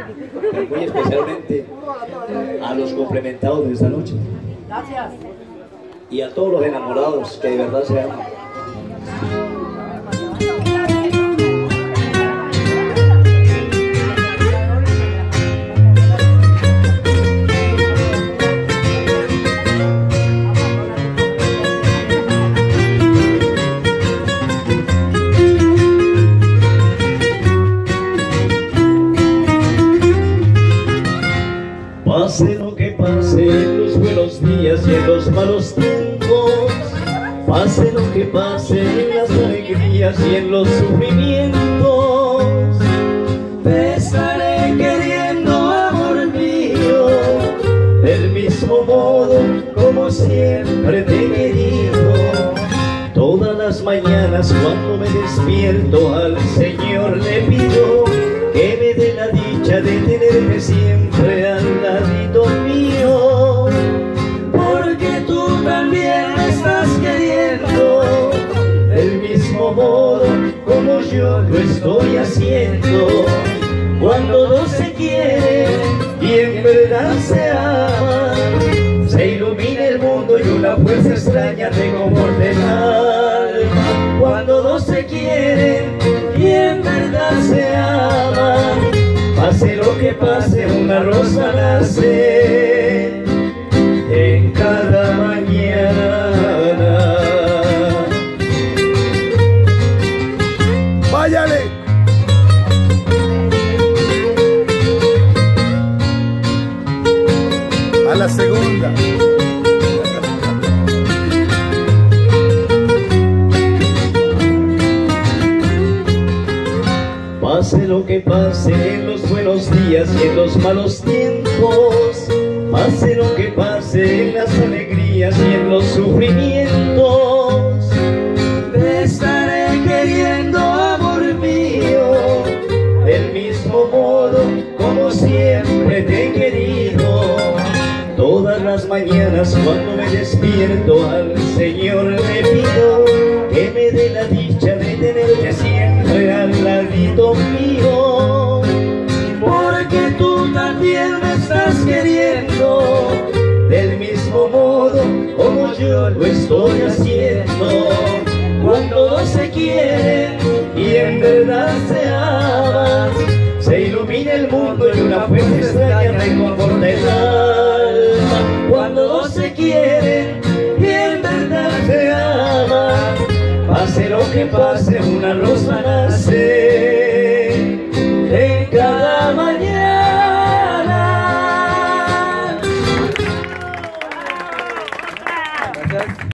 muy especialmente a los complementados de esta noche. Gracias. Y a todos los enamorados que de verdad se aman. Pase lo que pase en los buenos días y en los malos tiempos, pase lo que pase en las alegrías y en los sufrimientos, te estaré queriendo, amor mío, del mismo modo como siempre te he querido. Todas las mañanas cuando me despierto al Señor le pido que me dé la dicha de tenerte siempre al ladito mío, porque tú también me estás queriendo del mismo modo como yo lo estoy haciendo. Cuando dos se quieren y en verdad se aman, se ilumina el mundo y una fuerza extraña reconforta el alma. Cuando dos se quieren y en verdad se aman, pase lo que pase, una rosa nace en cada mañana. ¡Váyale! A la segunda. Pase lo que pase en los buenos días y en los malos tiempos, pase lo que pase en las alegrías y en los sufrimientos, te estaré queriendo, amor mío, del mismo modo como siempre te he querido. Todas las mañanas cuando me despierto al Señor le pido que me dé la dicha de tenerte siempre al ladito mío, porque tú también me estás queriendo del mismo modo como yo lo estoy haciendo. Cuando dos se quieren y en verdad se aman, se ilumina el mundo y una fuerza extraña reconforta el alma. Cuando dos se quieren y en verdad se aman, pase lo que pase, una rosa nace en cada mañana.